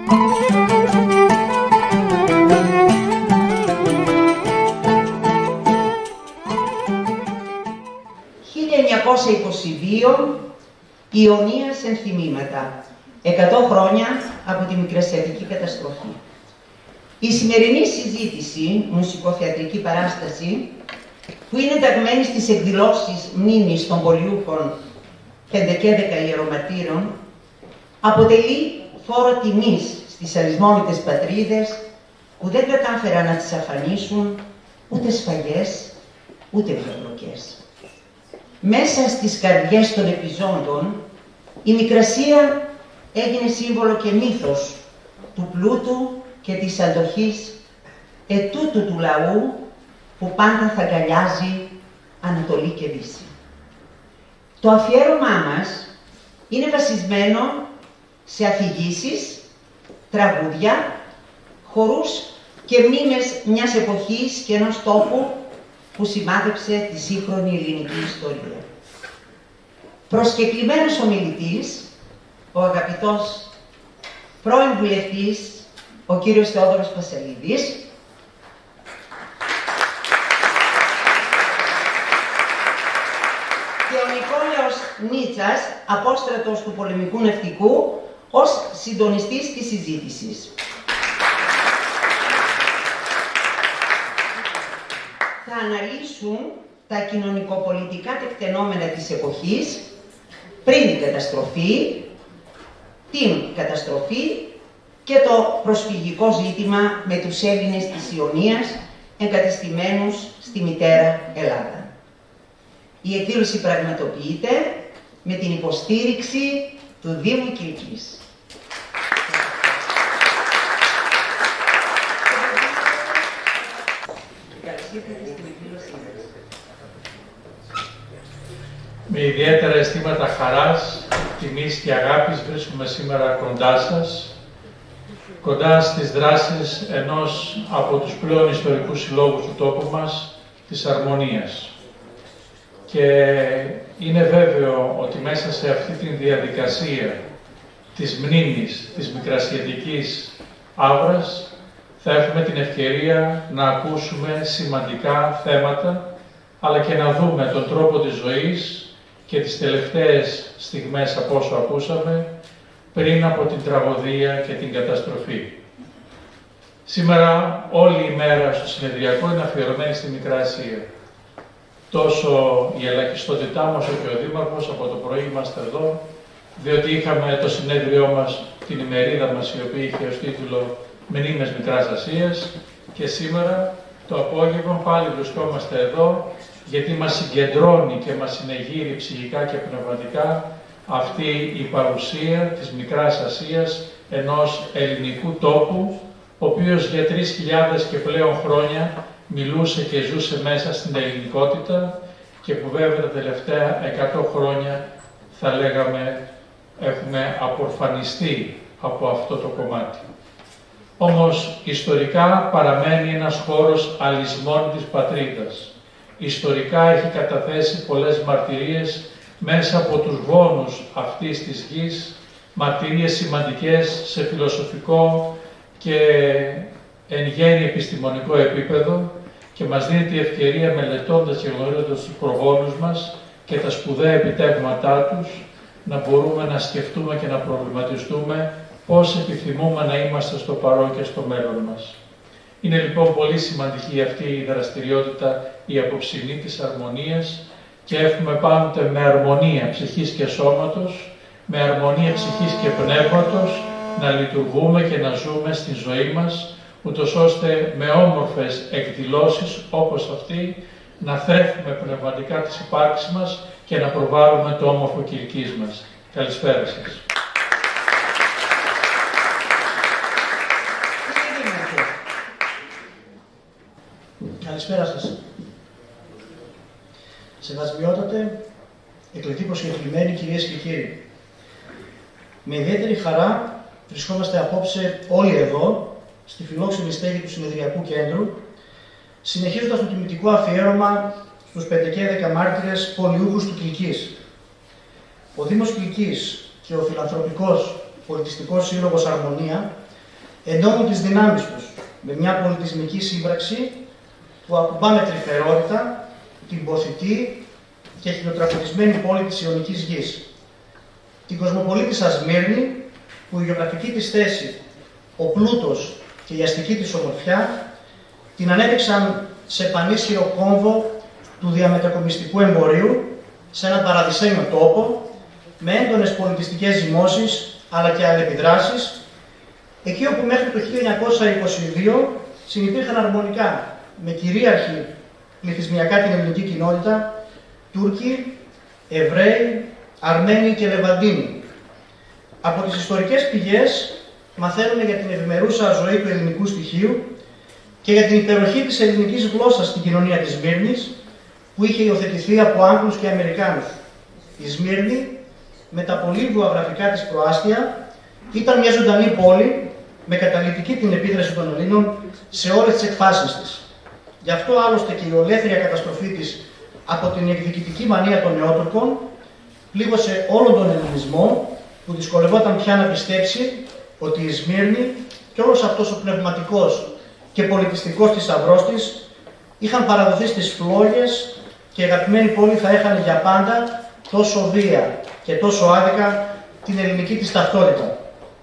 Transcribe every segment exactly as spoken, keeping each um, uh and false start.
χίλια εννιακόσια είκοσι δύο, Ιωνίας ενθυμήματα, εκατό χρόνια από τη Μικρασιατική καταστροφή. Η σημερινή συζήτηση, μουσικοθεατρική παράσταση, που είναι ενταγμένη στις εκδηλώσεις μνήμης των πολιούχων πέντε και έντεκα ιερωματήρων, αποτελεί φόρο τιμής στις αλυσμόνητες πατρίδες που δεν κατάφεραν να τις αφανίσουν ούτε σφαγές, ούτε βιοπλοκές. Μέσα στις καρδιές των επιζώντων, η Μικρασία έγινε σύμβολο και μύθος του πλούτου και της αντοχής ετούτου του λαού που πάντα θα αγκαλιάζει Ανατολή και Δύση. Το αφιέρωμά μας είναι βασισμένο σε αφηγήσεις, τραγούδια, χορούς και μνήμες μιας εποχής και ενός τόπου που σημάδεψε τη σύγχρονη ελληνική ιστορία. Προσκεκλημένος ομιλητής, ο αγαπητός πρώην βουλευτής, ο κύριος Θεόδωρος Πασαλίδης, και ο Νικόλαος Νίτσας, απόστρατος του πολεμικού ναυτικού, ως συντονιστής της συζήτησης. Θα αναλύσουν τα κοινωνικοπολιτικά τεκτενόμενα της εποχής πριν την καταστροφή, την καταστροφή και το προσφυγικό ζήτημα με τους Έλληνες της Ιωνίας εγκατεστημένους στη μητέρα Ελλάδα. Η εκδήλωση πραγματοποιείται με την υποστήριξη του Δήμου Κιλκής. Με ιδιαίτερα αισθήματα χαράς, τιμής και αγάπης βρίσκομαι σήμερα κοντά σας, κοντά στις δράσεις ενός από τους πλέον ιστορικούς συλλόγους του τόπου μας, της Αρμονίας. Και είναι βέβαιο ότι μέσα σε αυτή τη διαδικασία της μνήμης της Μικρασιατικής Αύρας θα έχουμε την ευκαιρία να ακούσουμε σημαντικά θέματα, αλλά και να δούμε τον τρόπο της ζωής και τις τελευταίες στιγμές από όσο ακούσαμε πριν από την τραγωδία και την καταστροφή. Σήμερα όλη η μέρα στο συνεδριακό είναι αφιερωμένη στη Μικρά Ασία. Τόσο η ελαχιστότητά μας όσο και ο Δήμαρχος, από το πρωί είμαστε εδώ, διότι είχαμε το συνέδριό μας, την ημερίδα μας, η οποία είχε ως τίτλο «Μνήμες Μικράς Ασίας», και σήμερα το απόγευμα πάλι βρισκόμαστε εδώ, γιατί μας συγκεντρώνει και μας συνεγείρει ψυχικά και πνευματικά αυτή η παρουσία της Μικράς Ασίας, ενός ελληνικού τόπου, ο οποίος για τρεις χιλιάδες και πλέον χρόνια μιλούσε και ζούσε μέσα στην ελληνικότητα και που βέβαια τα τελευταία εκατό χρόνια θα λέγαμε έχουμε απορφανιστεί από αυτό το κομμάτι. Όμως ιστορικά παραμένει ένας χώρος αλυσμόνητης πατρίδας. Ιστορικά έχει καταθέσει πολλές μαρτυρίες μέσα από τους βόνους αυτής της γης, μαρτυρίες σημαντικές σε φιλοσοφικό και εν γέννη επιστημονικό επίπεδο, και μας δίνει τη ευκαιρία, μελετώντας και γνωρίζοντας τους προγόνους μας και τα σπουδαία επιτεύγματά τους, να μπορούμε να σκεφτούμε και να προβληματιστούμε πώς επιθυμούμε να είμαστε στο παρόν και στο μέλλον μας. Είναι λοιπόν πολύ σημαντική αυτή η δραστηριότητα, η απόψινή της αρμονίας, και εύχομαι πάντοτε με αρμονία ψυχής και σώματος, με αρμονία ψυχής και πνεύματος, να λειτουργούμε και να ζούμε στη ζωή μας, ούτως ώστε με όμορφες εκδηλώσεις όπως αυτή να θρέφουμε πνευματικά τις υπάρξεις μας και να προβάλλουμε το όμορφο Κιλκής μας. Καλησπέρα σας. Καλησπέρα σας. Σεβασμιότατε, εκλεκτοί προσκεκλημένοι κυρίες και κύριοι. Με ιδιαίτερη χαρά βρισκόμαστε απόψε όλοι εδώ, στη φιλόξενη στέγη του Συνεδριακού Κέντρου, συνεχίζοντας το τιμητικό αφιέρωμα στους πέντε και έντεκα μάρτυρες πολιούχους του Κιλκής. Ο Δήμος Κιλκής και ο Φιλανθρωπικός Πολιτιστικός Σύλλογος Αρμονία ενώνουν τις δυνάμεις τους με μια πολιτισμική σύμπραξη που ακουμπά με τρυφερότητα την ποθητή και χιλιοτραπετισμένη πόλη της Ιωνικής γης. Την κοσμοπολίτησα Σμύρνη, που η γεωγραφική της θέση, ο πλούτος και η αστική της ομορφιά την ανέδειξαν σε πανίσχυρο κόμβο του διαμετακομιστικού εμπορίου, σε έναν παραδεισένιο τόπο, με έντονες πολιτιστικές ζυμώσεις αλλά και αλληλεπιδράσεις, εκεί όπου μέχρι το χίλια εννιακόσια είκοσι δύο συνυπήρχαν αρμονικά με κυρίαρχη πληθυσμιακά την ελληνική κοινότητα Τούρκοι, Εβραίοι, Αρμένοι και Λεβαντίνοι. Από τις ιστορικές πηγές μαθαίνουμε για την ευημερούσα ζωή του ελληνικού στοιχείου και για την υπεροχή της ελληνικής γλώσσας στην κοινωνία της Σμύρνης, που είχε υιοθετηθεί από Άγγλους και Αμερικάνους. Η Σμύρνη, με τα πολύβουα γραφικά της προάστια, ήταν μια ζωντανή πόλη με καταλυτική την επίδραση των Ελλήνων σε όλες τις εκφάσεις της. Γι' αυτό άλλωστε και η ολέθρια καταστροφή της από την εκδικητική μανία των Νεότουρκων πλήγωσε όλον τον ελληνισμό, που δυσκολευόταν πια να πιστέψει ότι η Σμύρνη και όλος αυτός ο πνευματικός και πολιτιστικός θησαυρός της είχαν παραδοθεί στις φλόγες και η αγαπημένη πόλη θα έχανε για πάντα τόσο βία και τόσο άδικα την ελληνική της ταυτότητα.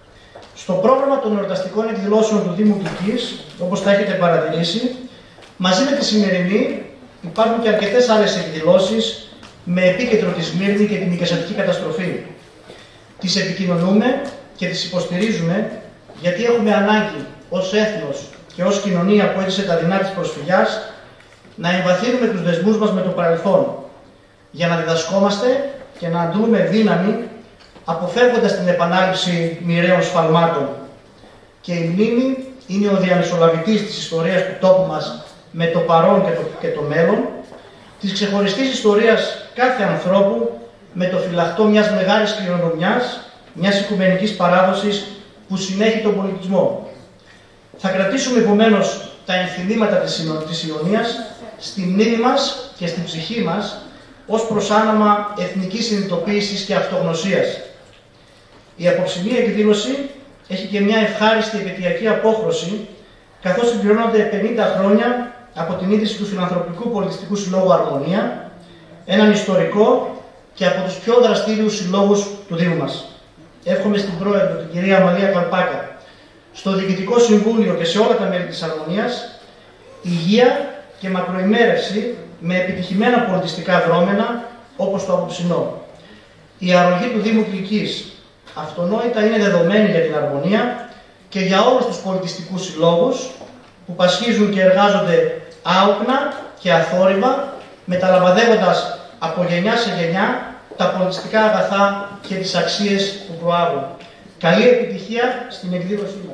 Στο πρόγραμμα των εορταστικών εκδηλώσεων του Δήμου Κηκείας, όπως θα έχετε παρατηρήσει, μαζί με τη σημερινή υπάρχουν και αρκετές άλλες εκδηλώσεις με επίκεντρο τη Σμύρνη και την οικιαστική καταστροφή. Τις επικοινωνούμε και τις υποστηρίζουμε γιατί έχουμε ανάγκη ως έθνος και ως κοινωνία που έζησε τα δεινά της προσφυγιάς να εμβαθύνουμε τους δεσμούς μας με το παρελθόν, για να διδασκόμαστε και να αντλούμε δύναμη, αποφεύγοντας την επανάληψη μοιραίων σφαλμάτων. Και η μνήμη είναι ο διαμεσολαβητής της ιστορίας του τόπου μας με το παρόν και το, και το μέλλον, της ξεχωριστής ιστορίας κάθε ανθρώπου με το φυλαχτό μιας μεγάλης κληρονομιάς, μιας οικουμενικής παράδοσης που συνέχει τον πολιτισμό. Θα κρατήσουμε επομένως τα ενθυμήματα της Ιωνίας στη μνήμη μας και στην ψυχή μας ως προσάναμα εθνικής συνειδητοποίησης και αυτογνωσίας. Η απόψινή εκδήλωση έχει και μια ευχάριστη επαιτειακή απόχρωση, καθώς συμπληρώνονται πενήντα χρόνια από την ίδρυση του Φιλανθρωπικού Πολιτιστικού Συλλόγου Αρμονία, έναν ιστορικό και από τους πιο δραστήριους συλλόγους του Δήμου μας. Εύχομαι στην Πρόεδρο, την κυρία Αμαλία Καλπάκα, στο Διοικητικό Συμβούλιο και σε όλα τα μέλη της Αρμονίας, υγεία και μακροημέρευση με επιτυχημένα πολιτιστικά δρόμενα όπως το απόψινό. Η αρρωγή του Δήμου Κηκείας αυτονόητα είναι δεδομένη για την Αρμονία και για όλους τους πολιτιστικούς συλλόγους που πασχίζουν και εργάζονται άοκνα και αθόρυβα, μεταλαμπαδεύοντας από γενιά σε γενιά τα πολιτιστικά αγαθά και τις αξίες που προάγουν. Καλή επιτυχία στην εκδήλωσή μας.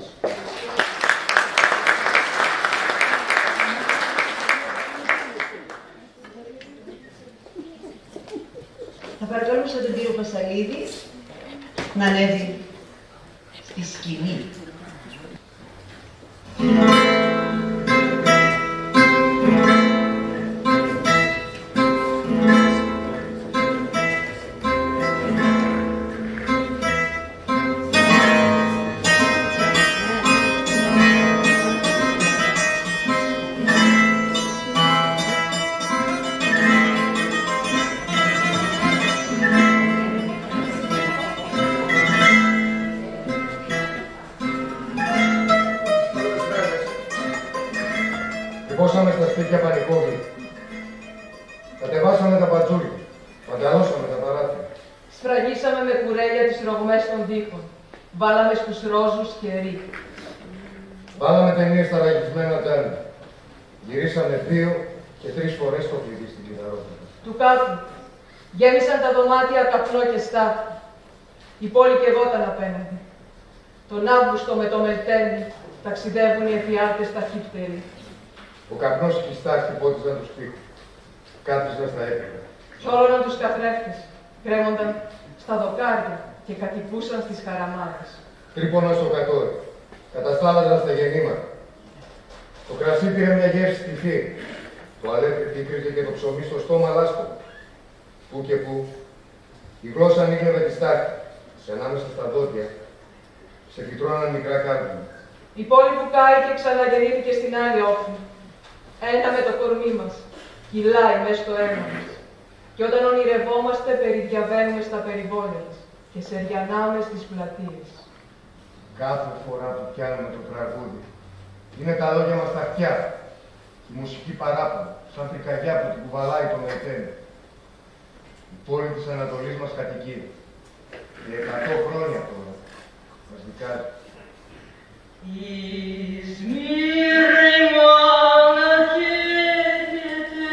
Θα παρακαλούσα τον κύριο Πασαλίδη να ανέβει στη σκηνή. Χτυπώσαμε στα σπίτια πανικόβλη. Κατεβάσαμε τα πατζούλια. Πανταλώσαμε τα παράθυρα. Σφραγίσαμε με κουρέλια τις ρογμές των τοίχων. Βάλαμε στους ρόζους χερί. Βάλαμε ταινίες στα ραγισμένα τέρμα. Γυρίσαμε δύο και τρεις φορές το κλειδί στην κλειδαρότητα. Του κάτω γέμισαν τα δωμάτια καπνό και στάχτη. Η πόλη καιγόταν απέναντι. Τον Αύγουστο με το Μελτένι ταξιδεύουν οι εφιάλτες ταχύπτεροι. Ο καπνός χιστά χτυπώτιζαν τους τοίχους. Κάθισαν στα έπιπλα. Κι όλων τους καθρέφτες κρέμονταν στα δοκάρια και κατοικούσαν στις χαραμάδες. Τρύπωναν στο κατόρι. Καταστάλαζαν στα γεννήματα. Το κρασί πήρε μια γεύση τυφή. Το αλέφι πίκριζε και το ψωμί στο στόμα λάσκο. Πού και πού. Η γλώσσα ανοίγει με τη στάχτη. Σε ανάμεσα στα δόντια σε φυτρώναν μικρά κάρβουνα. Η πόλη που κάηκε ξαναγεννήθηκε στην άλλη όχθη. Ένα με το κορμί μας, κυλάει μέσα στο αίμα μας. Και όταν ονειρευόμαστε, περιδιαβαίνουμε στα περιβόλια μας και σεριανάμε στις πλατείες. Κάθε φορά που πιάνουμε το τραγούδι, είναι τα λόγια μας τα αυτιά. Η μουσική παράπονο, σαν πυρκαγιά που την κουβαλάει το Μελτένι. Η πόλη της Ανατολής μας κατοικεί. Και εκατό χρόνια τώρα μας δικάζει. Η Σμύρνη μάνα καίγεται,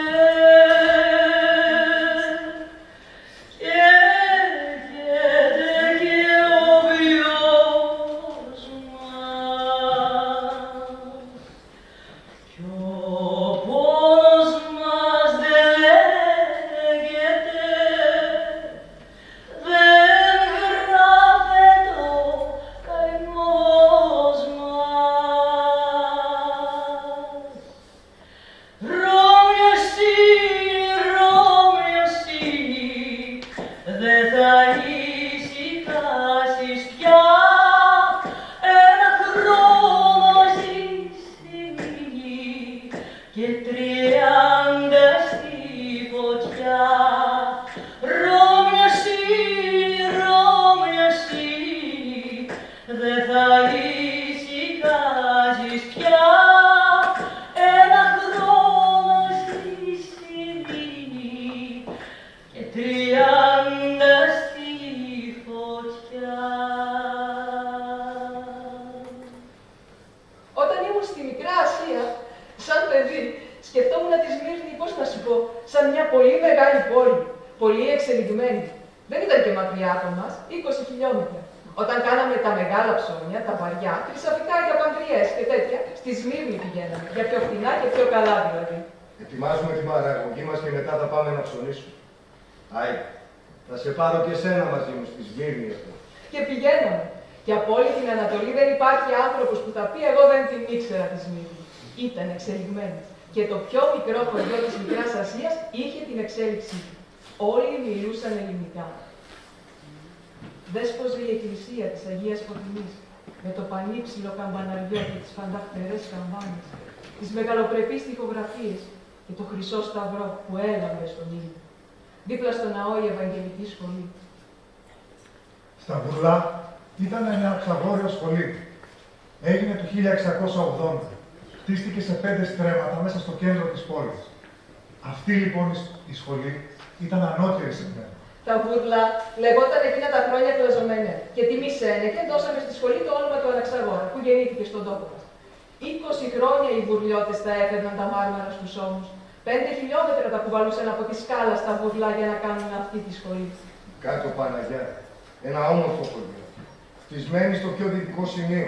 καίγεται και ο βιός μας, κι ο πόνος μας δεν λέγεται, δεν γράφεται ο καημός μας. Δεν θα ησυχάσεις πια, ένα χρόνο ζεις στη γη και τριάντα στη φωτιά. Ρώμια σύνη, Ρώμια σύνη, δεν θα ησυχάσεις πια, ένα χρόνο ζεις στη γη και τριάντα στη φωτιά. Όταν ήμουν στη Μικρά Ασία, σαν παιδί, σκεφτόμουν τη Σμύρνη, πώς να σου πω, σαν μια πολύ μεγάλη πόλη, πολύ εξελιγμένη. Δεν ήταν και μακριά από μας, είκοσι χιλιόμετρα. Όταν κάναμε τα μεγάλα ψώνια, τα βαριά, χρυσαφικά για παντριές και τέτοια, στη Σμύρνη πηγαίναμε, για πιο φθηνά και πιο καλά δηλαδή. Ετοιμάζουμε την παραγωγή μας και μετά θα πάμε να ψωνίσουμε. Άι, θα σε πάρω και σένα μαζί μου στη Σμύρνη εδώ. Και πηγαίναμε. Και από όλη την Ανατολή δεν υπάρχει άνθρωπος που θα πει εγώ δεν την ήξερα τη Σμύρνη. Ήταν εξελιγμένη. Και το πιο μικρό χωριό της Μικράς Ασίας είχε την εξέλιξή του. Όλοι μιλούσαν ελληνικά. Δέσποζε η εκκλησία της Αγίας Φωτεινής, με το πανύψηλο καμπαναριό και τις φανταχτερές καμπάνες, τις μεγαλοπρεπείς τοιχογραφίες και το χρυσό σταυρό που έλαμπε στον ήλιο. Δίπλα στο ναό η Ευαγγελική Σχολή. Στα Βουρλά ήταν ένα ξαγόριο σχολείο. Έγινε το χίλια εξακόσια ογδόντα. Χτίστηκε σε πέντε στρέμματα μέσα στο κέντρο της πόλης. Αυτή λοιπόν η σχολή ήταν ανώτερη σε μένα. Τα Βούρλα λεγόταν εκείνα τα χρόνια κλαζωμένα και τιμήσανε και δώσαμε στη σχολή το όνομα του Αναξαγόρα που γεννήθηκε στον τόπο μας. είκοσι χρόνια οι βουρλιώτες τα έφερναν τα μάρμαρα στους ώμους. Πέντε χιλιόμετρα τα κουβαλούσαν από τη σκάλα στα Βούρλα για να κάνουν αυτή τη σχολή. Κάτω Παναγιά, ένα όμορφο χωριό, χτισμένη στο πιο δυτικό σημείο.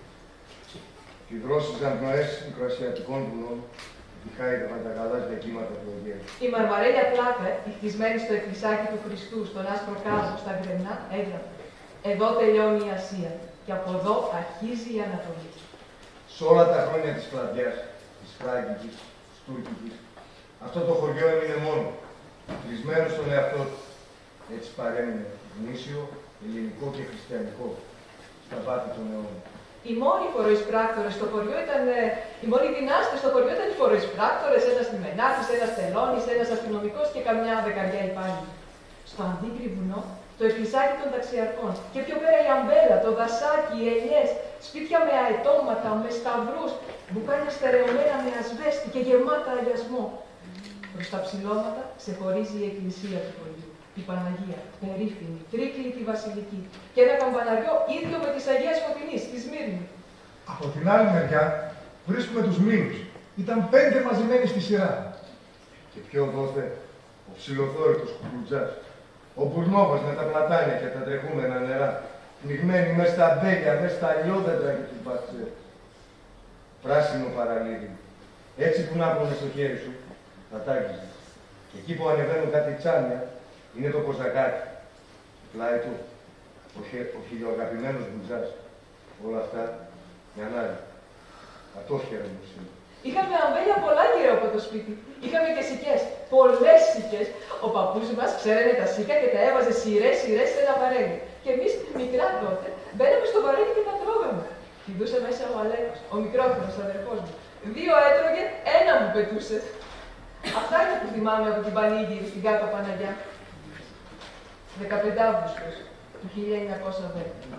Οι δρόσες αμπνοές μικροασιατικών βουνών, διχάιδευαν τα γαλάζια κύματα του Αιγαίου. Η μαρμαρέλια πλάκα, η χτισμένη στο εκκλησάκι του Χριστού, στον άσπρο κάδο, στα γκρεμνά, έγραφε. Εδώ τελειώνει η Ασία και από εδώ αρχίζει η Ανατολή. Σ' όλα τα χρόνια της κλαδιάς, της Φράγκικης, της Τούρκικης, αυτό το χωριό έμεινε μόνο, κλεισμένο στον εαυτό του. Έτσι παρέμεινε γνήσιο, ελληνικό και χριστιανικό, στα βάθη των αιώνων. Οι μόνοι φοροεισπράκτορες στο χωριό ήταν, οι μόνοι δυνάστες στο χωριό ήταν οι φοροεισπράκτορες, ένας τιμενάρχης, ένας τελώνης, ένας αστυνομικός και καμιά δεκαριά υπάλληλοι. Στο αντίκρι βουνό, το εκκλησάκι των ταξιαρχών. Και πιο πέρα η αμπέλα, το δασάκι, οι ελιές, σπίτια με αετώματα, με σταυρούς, μπουκάλια στερεωμένα με ασβέστη και γεμάτα αγιασμό. Προς τα ψηλώματα ξεχωρίζει η εκκλησία του χωριού. Η Παναγία, περίφημη, τρίκλητη βασιλική, και ένα καμπαναριό ίδιο με της Αγίας Φωτεινής, στη Σμύρνη. Από την άλλη μεριά βρίσκουμε τους Μήλους. Ήταν πέντε μαζεμένοι στη σειρά. Και πιο δόθε, ο ψιλοθόρητος κουκουτζάς, ο Μπουρνόβας με τα πλατάνια και τα τρεχούμενα νερά, πνιγμένοι μέσα στα μπέλια, μέσα στα λιόδεντρα και τους μπατσέ. Πράσινο παραλίδι. Έτσι που να έρχομαι στο χέρι σου, θα τάγγιζε. Και εκεί που ανεβαίνουν κάτι τσάνια, είναι το κοζακάκι. Πλάι του, ο, χε, ο χιλιοαγαπημένος μπουζάς. Όλα αυτά, μια άλλη. Ατόχερα μου σήμερα. Είχαμε αμπέλια πολλά γύρω από το σπίτι. Είχαμε και σικές. Πολλές σικές. Ο παππούς μας ξέρανε τα σίκα και τα έβαζε σειρές σειρές σε ένα βαρέλι. Και εμείς μικρά τότε μπαίναμε στο βαρέλι και τα τρώγαμε. Πηδούσε μέσα ο Αλέκος, ο μικρόφωνος αδερφός μου. Δύο έτρωγε, ένα μου πετούσε. Αυτά είναι που θυμάμαι από την Πανήγυρη στην Κάτω Παναγιά. δεκαπέντε Αυγούστου του χίλια εννιακόσια δέκα.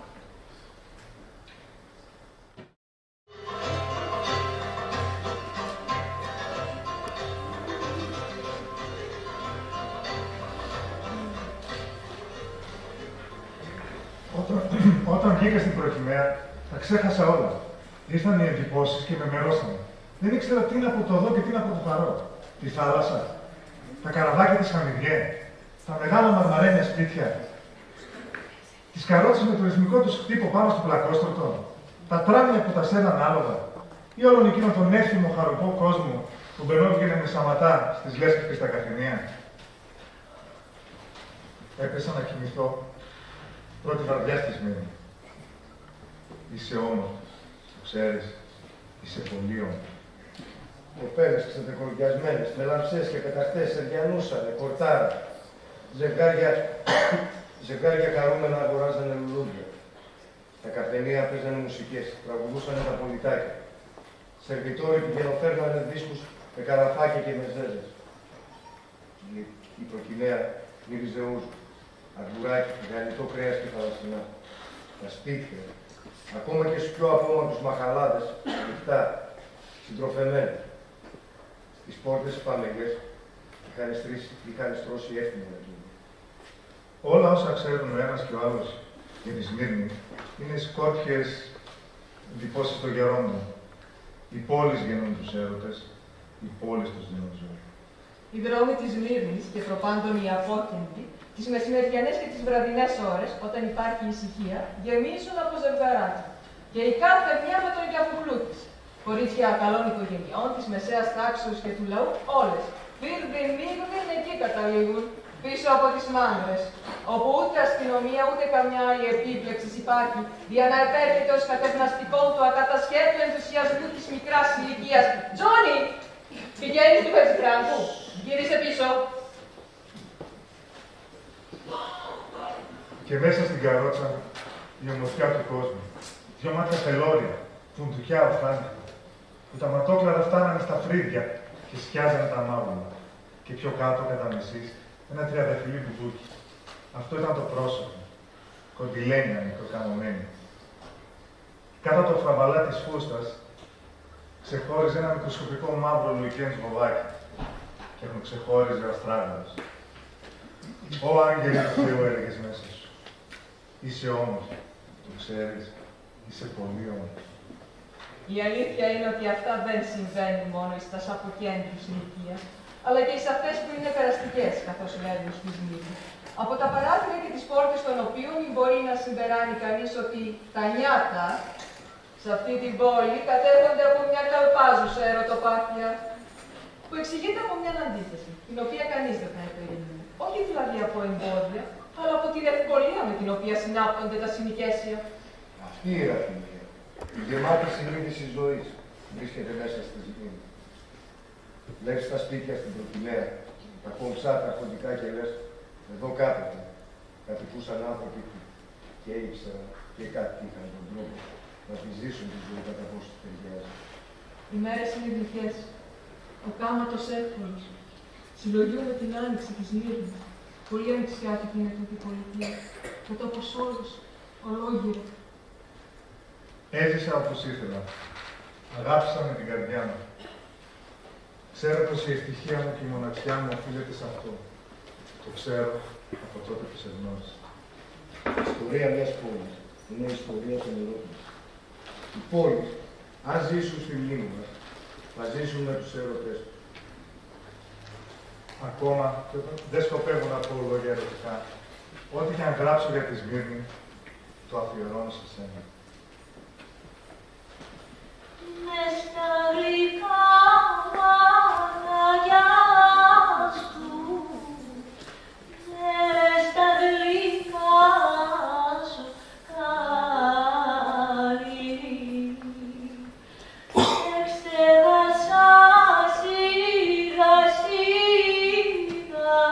Όταν, όταν βγήκα στην προκυμαία, τα ξέχασα όλα. Ήρθαν οι εντυπώσεις και με μερώσανε. Δεν ήξερα τι είναι από το εδώ και τι είναι από το παρό. Τη θάλασσα, τα καραβάκια της Χαμιδιέ, τα μεγάλα μαρμαρένια σπίτια, τις καρότσες με το ρυθμικό τους χτύπο πάνω στο πλακόστρωτο, τα τράμια που τα σέρναν άλογα, ή όλον εκείνο τον εύθυμο χαροπό κόσμο που μπαινόβγαινε με σαματά στις λέσχες και στα καφενεία. Έπεσα να κοιμηθώ πρώτη βραδιά στη Σμύρνη. Είσαι όμορφος, το ξέρεις, είσαι πολύ όμορφος. Κοπέλες ξεδεκοριασμένες, με λαμψές και πεταχτές, σεργιανούσανε, κορτάρα. Ζευγάρια, ζευγάρια χαρούμενα αγοράζανε λουλούδια. Τα καφενεία παίζανε μουσικές, τραγουδούσανε τα πολιτάκια. Σερβιτόροι πηγαινοφέρνανε δίσκους με καραφάκια και μεζέζες. Η, η προκυμαία μύριζε ούζο, αγκουράκι, γαλλικό κρέας και θαλασσινά. Τα σπίτια, ακόμα και στους πιο απόμακρους μαχαλάδες, ανοιχτά, συντροφεμένα. Τις πόρτες φαμελιές είχαν, είχαν στρώσει εύθυμα εκείνοι. Όλα όσα ξέρουν ο ένας και ο άλλος για τη Σμύρνη είναι σκόρπιες εντυπώσεις των γερόντων. Οι πόλεις γεννούν τους έρωτες, οι πόλεις τους δίνουν ζωή. Οι δρόμοι της Σμύρνης και προπάντων οι απόκεντροι, τις μεσημεριανές και τις βραδινές ώρες, όταν υπάρχει ησυχία, γεμίζουν από ζευγαράκια. Και η κάθε μια με τον γιαφουλού της. Κορίτσια καλών οικογενειών, της μεσαίας τάξης και του λαού, όλες. Φίρδιν, μίγδιν, εκεί καταλήγουν, πίσω από τις μάνδρες, όπου ούτε αστυνομία ούτε καμιά άλλη επίπλεξη υπάρχει, για να επέρχεται ως κατευναστικό του ακατασχέτου ενθουσιασμού της μικράς ηλικίας. Τζόνι! Πηγαίνεις του Πετσικράγκου, γύρισε πίσω. Και μέσα στην καρότσα η ομορφιά του κόσμου. Δυο μάτια πελώρια, φουντουκιά οφθάνη, που τα ματόκλαρα φτάνανε στα φρύδια και σκιάζανε τα μάγουλα. Και πιο κάτω, κατά μισής, ένα τριανταφυλλί μπουμπούκι. Αυτό ήταν το πρόσωπο, κοντιλένια μικροκαμωμένη. Κάτω από το φραβαλά της φούστας, ξεχώριζε ένα μικροσκοπικό μαύρο λουικέν σβοβάκι και τον ξεχώριζε ο αστράγαλος. Ω άγγελε του Θεού, έλεγες μέσα σου. Είσαι όμορφη, το ξέρεις, είσαι πολύ όμορφη. Η αλήθεια είναι ότι αυτά δεν συμβαίνουν μόνο στα αποκέντρους ηλικίας, αλλά και σε αυτές που είναι περαστικές, καθώς λέγουν στη Σμύρνη. Από τα παράθυρα και τις πόρτες των οποίων μπορεί να συμπεράνει κανείς ότι τα νιάτα σε αυτή την πόλη κατέχονται από μια καλπάζουσα ερωτοπάθεια, που εξηγείται από μια αντίθεση, την οποία κανείς δεν θα επερίμενε. Όχι δηλαδή από εμπόδια, αλλά από την ευκολία με την οποία συνάπτονται τα συνοικέσια. Αυτή η ραφινία, η γεμάτη συνείδηση ζωής, βρίσκεται μέσα στη Σμύρνη. Βλέπεις τα σπίτια στην προκυμαία, τα κομψά, τα κοντικά και λες, εδώ κάθεται, κατοικούσαν άνθρωποι και ήξεραν και κάτι είχαν τον τρόπο να τη ζήσουν τη ζωή κατά πόσο ταιριάζει. Οι μέρες είναι γλυκές, ο κάματος εύκολος. Συλλογιούμε την άνοιξη της Σμύρνης. Πολύ ανοιξιάτικη είναι αυτή η πολιτεία, και ο τόπος όλος, ολόγυρο. Έζησα όπως ήθελα. Αγάπησα με την καρδιά μου. Ξέρω πως η ευτυχία μου και η μοναξιά μου οφείλεται σε αυτό. Το ξέρω από τότε που σε γνώρισα. Η ιστορία μιας πόλης είναι η ιστορία των ερώτων. Οι πόλεις, αν ζήσουν στη μνήμη μας, θα ζήσουν με τους έρωτες τους. Ακόμα δεν σκοπεύω να πω λόγια ερωτικά. Ό,τι και αν γράψω για τη Σμύρνη, το αφιερώνω σε σένα. Μες στα γλυκά μάτια σου, μες στα γλυκά σου χάρη, εξέδασα σιγά σιγά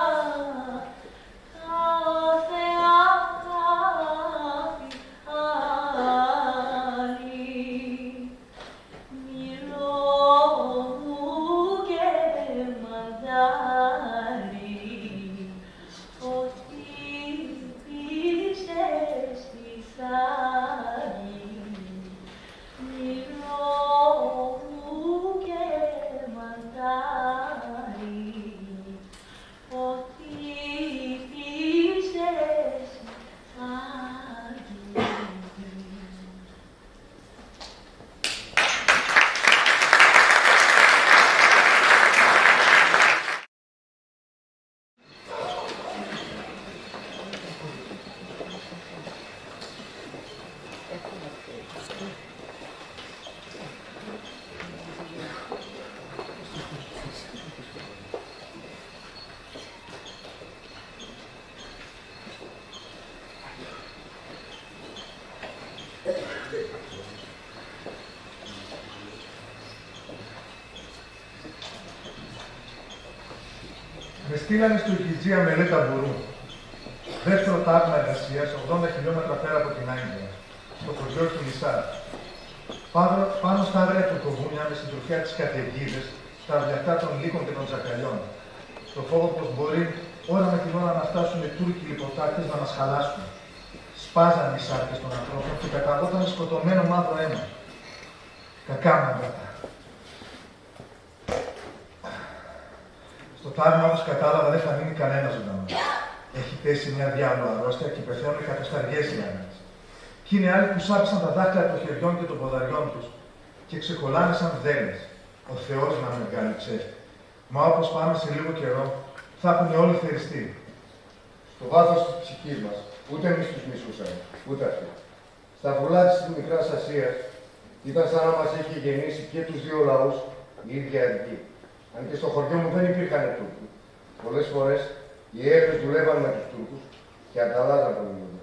κάθε αγάπη, στείλανε στο Ιγιτζία Μελέτα Μπουρού, δεύτερο τάγμα εργασίας, ογδόντα χιλιόμετρα πέρα από την Άγγλια, στο χωριό του Νησάρ. Πάνω, πάνω στα άγρια του κοβούνια, με συντροφιά τις καταιγίδες, τα αυλιακά των λύκων και των τζακαλιών. Στο φόβο πως μπορεί ώρα με την ώρα να φτάσουν οι Τούρκοι λιποτάκτες να μας χαλάσουν. Σπάζαν οι σάρκες των ανθρώπων και καταγόταν σκοτωμένο μαύρο αίμα. Κακά μαγκάτα. Στο τάγμα όμως κατάλαβα δεν θα μείνει κανένα ζωντανό. Έχει πέσει μια διάολο αρρώστια και πεθαίνουν εκατοσταριές οι άνεμες. Κι είναι άλλοι που σάπισαν τα δάχτυλα των χεριών και των ποδαριών τους και ξεκολλάνε σαν δέλες. Ο Θεός να με βγάλει ψεύτη. Μα όπως πάμε σε λίγο καιρό, θα έχουν όλοι θεριστεί. Στο βάθος της ψυχής μας, ούτε εμείς τους μισούσαμε, ούτε αυτοί. Στα βουλά της Μικράς Ασίας ήταν σαν να μας έχει γεννήσει και τους δύο λαούς η ίδια αργή. Αν και στο χωριό μου δεν υπήρχαν Τούρκοι. Πολλές φορές οι Έλληνες δουλεύαν με τους Τούρκους και ανταλλάζαν το βιβλίο.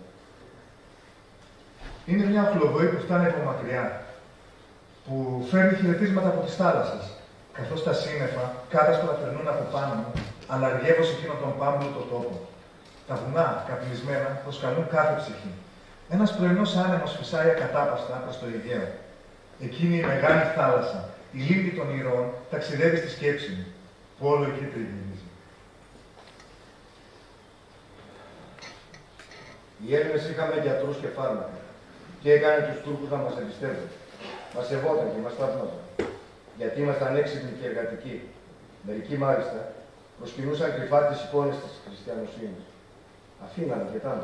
Είναι μια οχλοβοή που φτάνει από μακριά, που φέρνει χαιρετίσματα από τις θάλασσες, καθώς τα σύννεφα κάτασπρα περνούν από πάνω μου, αναργεύω σε εκείνον τον πάμπλο το τόπο. Τα βουνά, καπνισμένα, προσκαλούν κάθε ψυχή. Ένας πρωινός άνεμος φυσάει ακατάπαστα προς το Αιγαίο. Εκείνη η μεγάλη θάλασσα, η λίμνη των ηρώων, ταξιδεύει στη σκέψη μου, που όλο εκεί τριγυρίζει. Οι Έλληνες είχαμε γιατρούς και φάρμακα και έκανε τους Τούρκους να μας εμπιστεύουν. Μας σεβόταν και μας θαύμαζαν. Γιατί ήμασταν έξυπνοι και εργατικοί. Μερικοί μάλιστα προσκυνούσαν κρυφά τις εικόνες της χριστιανοσύνης. Αφήνανε και τάνα.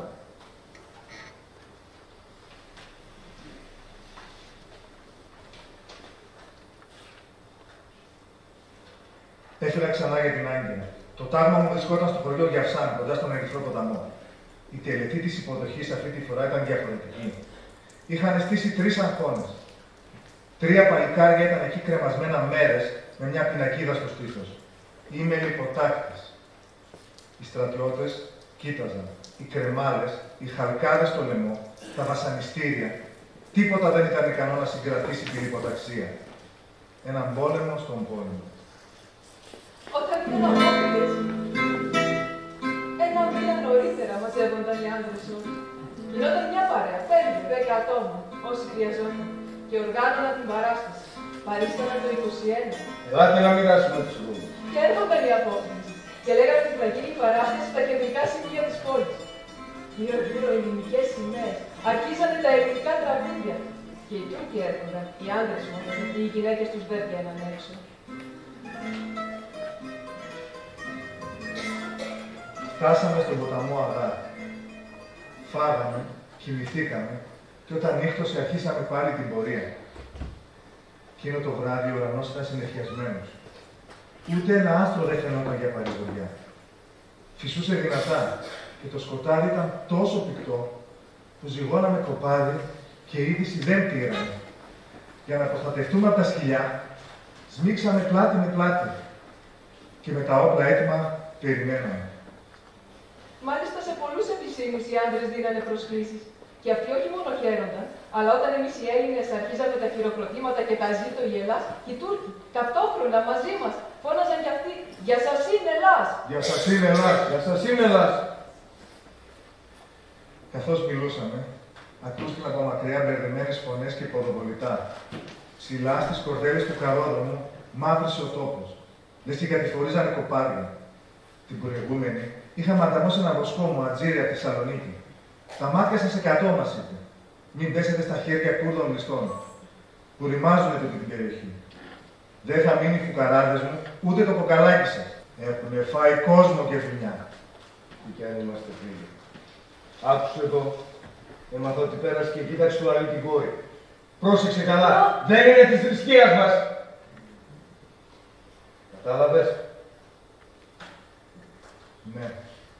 Έφυγα ξανά για την Άγγελα. Το τάγμα μου βρισκόταν στο χωριό Γιαυσάν, κοντά στον Ερυθρό Ποταμό. Η τελετή της υποδοχής αυτή τη φορά ήταν διαφορετική. Είχαν στήσει τρεις αγχώνες. Τρία παλικάρια ήταν εκεί κρεμασμένα μέρες με μια πινακίδα στο στήθος. Είμαι λιποτάκτης. Οι στρατιώτες κοίταζαν. Οι κρεμάλες, οι χαλκάδες στο λαιμό, τα βασανιστήρια. Τίποτα δεν ήταν ικανό να συγκρατήσει τη λιποταξία. Έναν πόλεμο στον πόλεμο. Όταν ήταν απόφυγες, ένα μήνα νωρίτερα μαζεύονταν οι άντρες όλοι. Γινόταν μια παρέα, πέντε, δέκα άτομα, όσοι χρειαζόταν, και οργάνωναν την παράσταση. Παρίσταναν το είκοσι ένα. Ελάτε να μοιράσουμε τους λόγους. Και έρχονταν οι απόφυγες και λέγανε ότι θα γίνει η παράσταση στα κεντρικά σημεία της πόλης. Γύρω-γύρω ελληνικές σημαίες, αρχίσανε τα ελληνικά τραγούδια. Και οι Τούρκοι έρχονταν, οι άντρες μόνο, οι γυναίκες τους δεν βγαίναν έξω. Φτάσαμε στον ποταμό Αγά. Φάγαμε, κοιμηθήκαμε και όταν νύχτωσε αρχίσαμε πάλι την πορεία. Εκείνο το βράδυ ο ουρανός ήταν συννεφιασμένος. Ούτε ένα άστρο δεν φαινόταν για παρηγοριά. Φυσούσε δυνατά και το σκοτάδι ήταν τόσο πυκτό που ζυγώναμε κοπάδι και είδηση δεν πήραμε. Για να προστατευτούμε από τα σκυλιά, σμίξαμε πλάτη με πλάτη και με τα όπλα έτοιμα περιμέναμε. Μάλιστα σε πολλούς επισήμους οι άντρες δίνανε προσκλήσεις. Και αυτοί όχι μόνο χαίρονταν, αλλά όταν εμείς οι Έλληνες αρχίζαμε τα χειροκροτήματα και τα ζήτω η Ελλάς, οι Τούρκοι ταυτόχρονα μαζί μας φώναζαν κι αυτοί «Για σας είναι Ελλάς!» Για σας είναι Ελλάς! Για σας είναι Ελλάς! Καθώς μιλούσαμε, ακούστηκαν από μακριά μπερδεμένες φωνές και ποδοβολητά. Ψηλά στις κορδέλες του καρόδρομου μαύρισε ο τόπος. Λες και κατηφορίζανε κοπάδια. Την προηγούμενη είχαμε ανταμώσει ένα βοσκό μου Ατζήρι από τη Θεσσαλονίκη. Τα μάτια σας εκατό μας είπε. Μην πέσετε στα χέρια Κούρδων ληστών, που ρημάζουν τούτη την περιοχή. Δεν θα μείνει φουκαράδες μου, ούτε το κοκαλάκι σας. Έχουνε φάει κόσμο και φιλιά. Τι κι αν είμαστε φίλοι. Άκουσε εδώ. Έμαθα ότι πέρασε και κοίταξε του άλλη την κόρη. Πρόσεξε καλά. Δεν είναι της θρησκείας μας. Κατάλαβες. Ναι.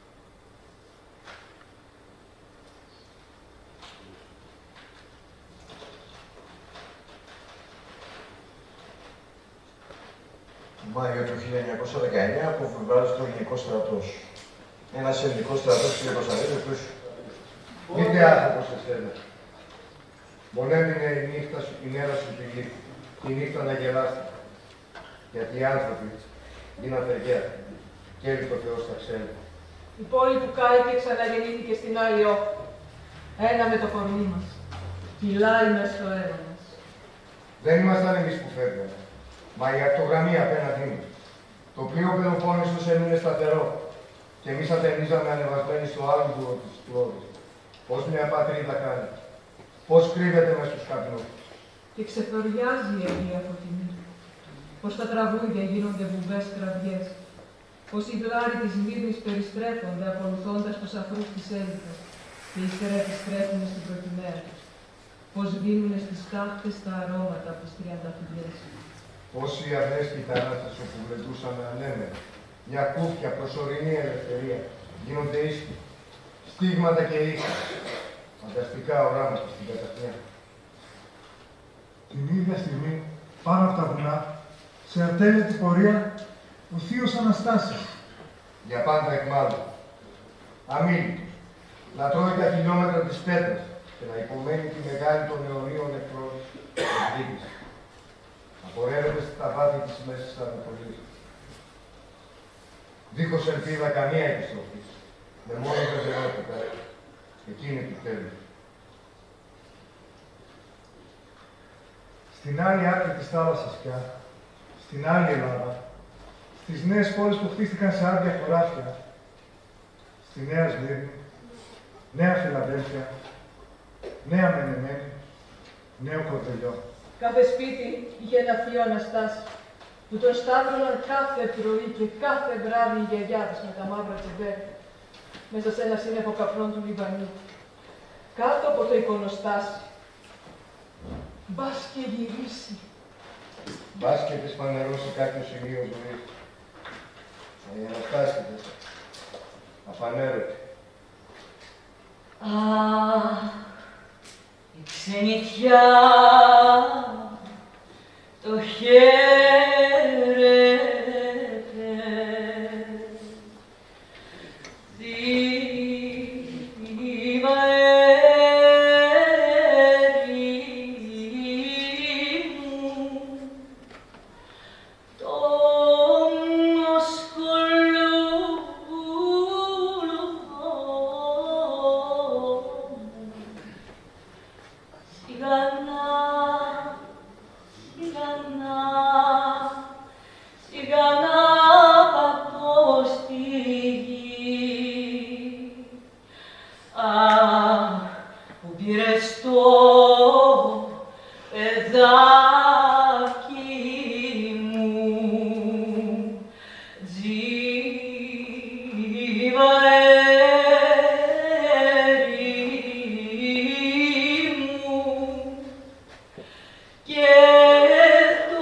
Μάιο του χίλια εννιακόσια δεκαεννέα αποβιβάζει το ελληνικό στρατός. Ένας ελληνικός στρατός του Ιερουσαλήμ, ο οποίος... Είτε άνθρωπος εσένα. Μονέμεινε η νύχτα σου, η μέρα σου τη γη, η νύχτα να γελάστη. Γιατί οι άνθρωποι γίναν παιδιά. και έλειπε ο Θεός τα ξέρει. Η πόλη που κάηκε ξαναγεννήθηκε στην άλλη όχθη. Ένα με το κορμί μας. Κυλάει μες στο αίμα μας. Δεν ήμασταν εμείς που φεύγαμε, μα η ακτογραμμή απέναντί μας. Το πλοίο Πελοπόννησος έμεινε σταθερό και εμείς ατενίζαμε ανεβασμένοι στο άλογο της πλώρης. Πώς μια πατρίδα κάνει, πώς κρύβεται μες στους καπνούς. Και ξεθοριάζει η Αγία Φωτεινή. Πως τα τραγούδια γίνονται βουβές κραυγές. Πως οι γλάροι της Μύρνης περιστρέφονται ακολουθώντας τους αφρούς της Έλικας και ύστερα επιστρέφουν στην προκυμαία τους. Πως δίνουν στις τάχτες τα αρώματα από τις τριανταφυλιές. Πόσοι αυνές κυταράστες όπου βλετούσαμε ανέμερα, μια κούφια προσωρινή ελευθερία, γίνονται ίσχυοι, στίγματα και ήχοι, φανταστικά οράματα στην καταφνιά. Την ίδια στιγμή, πάνω από τα βουνά, σε ατέλειωτη πορεία, ο θείος Αναστάσης. Για πάντα εκμάλλον. Αμήλυτος, να τρώει τα χιλιόμετρα της πέτρας και να υπομένει τη μεγάλη των αιωνίων εχθρών της δίκης. Απορρέεται στα βάθη της Μέσης Ανατολής. Δίχως ελπίδα καμία επιστροφή, με μόνο βεβαιότητα, εκείνη του τέλους. Στην άλλη άκρη της θάλασσας πια, στην άλλη Ελλάδα, στις νέες πόλεις που χτίστηκαν σε άδεια χωράφια, στη Νέα Σμύρνη, Νέα Φιλαδέλφια, Νέα Μενεμένη, Νέο Κορδελιό. Κάθε σπίτι είχε ένα θείο Αναστάση, που τον σταύρωναν κάθε πρωί και κάθε βράδυ οι γιαγιάδες με τα μαύρα τσεμπέρια, μέσα σε ένα σύννεφο καπνών του Λιβανίου. Κάτω από το εικονοστάσι, μπας και γυρίσει. Μπας και της φανερώσει κάποιο σημείο ζωής. Μα η Αναστάση της, αφανέρωτη. Αχ, η ξενιτιά το χαίρεται. Θύμα ερήμου τον σιγανά, σιγανά, σιγανά πατώ στη γη. Αχ, που πήρες το παιδάκι μου, τζίβα ερήμου, και το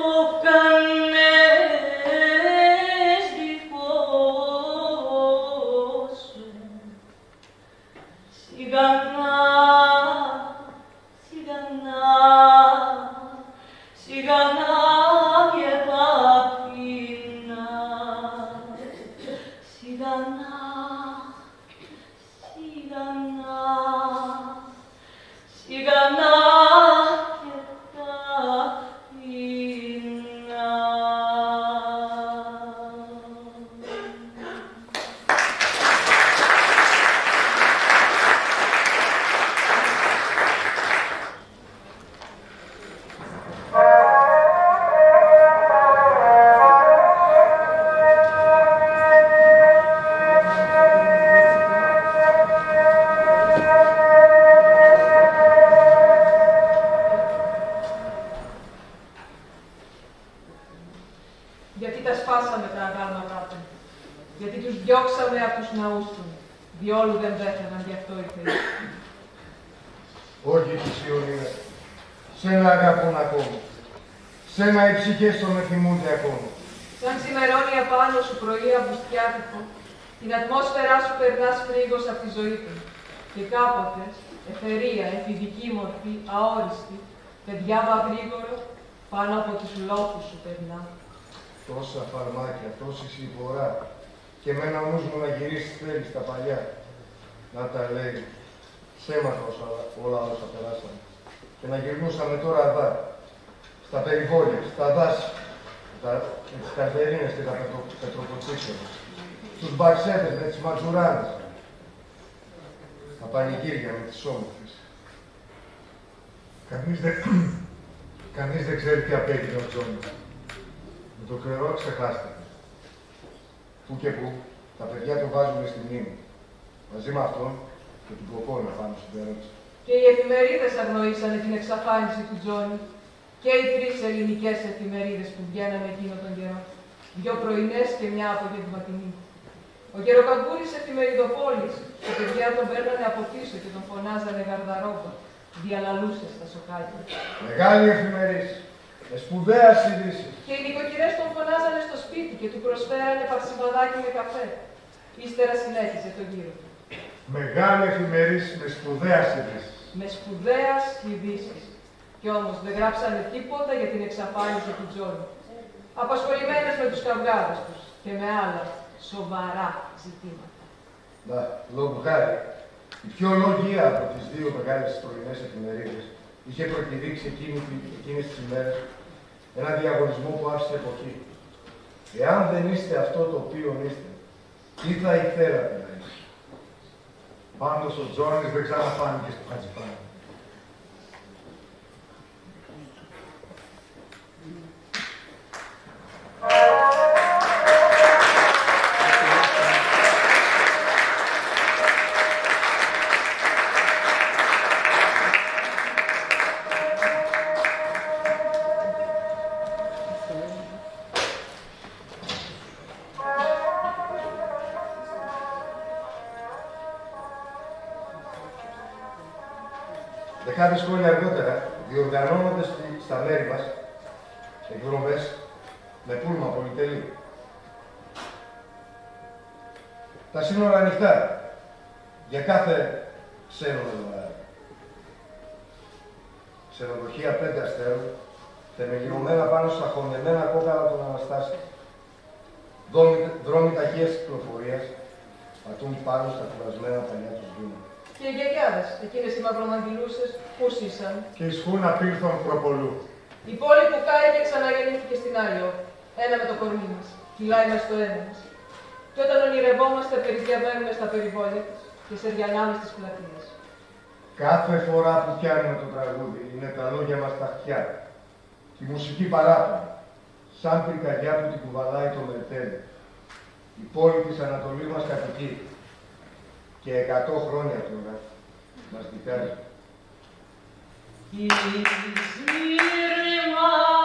κάνες δικό σου. Σιγανά, σιγανά, σιγανά και ταπεινά. Σιγανά, σιγανά, σιγανά και ταπεινά. Γιατί τα σπάσαμε τα αγάλματά του. Γιατί τους διώξαμε από τους ναούς του. Διόλου δεν πέθαναν, γι' αυτό ήρθε. Όχι τις Ιωνία, σένα αγαπούν ακόμα. Σένα οι ψυχές των με θυμούνται ακόμα. Σαν ξημερώνει απάνω σου πρωί αυγουστιάτικο, την ατμόσφαιρά σου περνάς φρίγος από τη ζωή του. Και κάποτε, εθερία, εφηδική μορφή, αόριστη, παιδιάβα γρήγορο, πάνω από τους λόφους σου περνά. Τόσα φαρμάκια, τόση συμπορά. Και εμένα ο νους μου να γυρίσει θέλει στα παλιά. Να τα λέει. Ψέματα όσα, όλα όσα περάσαμε. Και να γυρνούσαμε τώρα εδώ. Στα περιβόλια, στα δάση. Τα, τις καρδερίνες και τα πετρο, πετροποτσίξια μας. στους μπαξέτες με τις ματζουράδες, τα πανηγύρια με τις όμορφες. Κανείς δεν... Κανείς δεν ξέρει τι απέγινε ο Τζόνι. Με το κρερό ξεχάστηκε. Πού και πού, τα παιδιά το βάζουν στη μνήμη. Μαζί με αυτόν και την κοκόνα πάνω στην περίπτωση. Και οι εφημερίδες αγνοήσανε την εξαφάνιση του Τζόνι. Και οι τρεις ελληνικές εφημερίδες που βγαίνανε εκείνο τον καιρό. Δυο πρωινές και μια απογευματινή. Ο Γεροκαμπούρης εφημεριδοπόλης, τα παιδιά τον παίρνανε από πίσω και τον φωνάζανε γαρδαρόμπα. Διαλαλούσε στα σοκάκια. Μεγάλη εφημερίδα, με σπουδαία ειδήσεις. Και οι νοικοκυρές τον φωνάζανε στο σπίτι και του προσφέρανε παξιβαδάκι με καφέ. Ύστερα συνέχισε το γύρο του. Μεγάλη εφημερίδα με σπουδαία ειδήσεις. Με σπουδαία ειδήσεις. Κι όμως δεν γράψανε τίποτα για την εξαφάνιση του Τζόνι. Απασχολημένες με τους καυγάδες τους και με άλλα σοβαρά ζητήματα. Να, λόγου χάρη, η πιο λογία από τις δύο μεγάλες πρωινές εφημερίδες είχε προκηρύξει εκείνες τις ημέρες ένα διαγωνισμό που άφησε εποχή. Εάν δεν είστε αυτό το οποίο είστε, τι θα ήθελατε να είστε? Πάντως ο Τζόνις δεν ξαναφάνηκε στο Χατζηπάνι. Δεκάδες χρόνια αργότερα διοργανώνονται στα μέρη μας εκδρομές με πούλμα πολυτελή. Τα σύνορα ανοιχτά για κάθε ξένο δολάριο. Ξενοδοχεία πέντε αστέρων, θεμελιωμένα πάνω στα χωμεμένα κόκαλα των Αναστάσεων. Δρόμοι ταχείας κυκλοφορίας πατούν πάνω στα κουρασμένα παλιά τους βήματα. Και οι γιαγιάδες, εκείνες οι μαυρομαντιλούσες, πού σύσαν? Και η σχούνα πήρθον προπολού. Η πόλη που κάει και ξαναγεννήθηκε στην άλλη όχθη. Ένα με το κορμί μας, κυλάει μες στο αίμα μας. Και όταν ονειρευόμαστε, περιδιαβαίνουμε στα περιβόλια της και σεριανάμε στις πλατείες. Κάθε φορά που πιάνουμε το τραγούδι, είναι τα λόγια μας τα αυτιά. Τη μουσική παράπονο, σαν πυρκαγιά που την κουβαλάει το μερτέλι. Η πόλη της Ανατολής μας κατοικεί. Και εκατό χρόνια τώρα μας δικάζει. Η